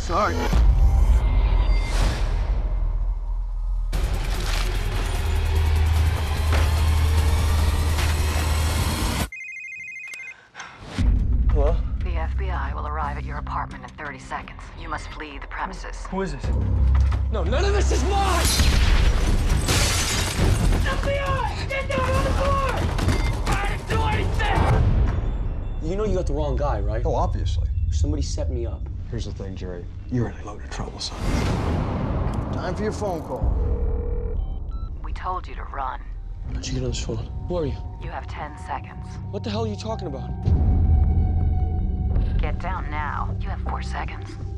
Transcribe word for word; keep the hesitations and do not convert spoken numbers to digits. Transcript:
Sorry. Hello? The F B I will arrive at your apartment in thirty seconds. You must flee the premises. Who is this? No, none of this is mine! F B I! Get down on the floor! I didn't do anything! You know you got the wrong guy, right? Oh, obviously. Somebody set me up. Here's the thing, Jerry. You're in a load of trouble, son. Time for your phone call. We told you to run. How'd you get on this phone? Who are you? You have ten seconds. What the hell are you talking about? Get down now. You have four seconds.